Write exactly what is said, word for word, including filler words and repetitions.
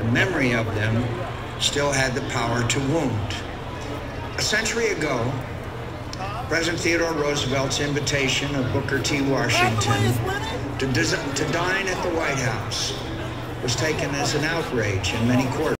the memory of them still had the power to wound. A century ago, President Theodore Roosevelt's invitation of Booker T. Washington to, to dine at the White House was taken as an outrage in many quarters.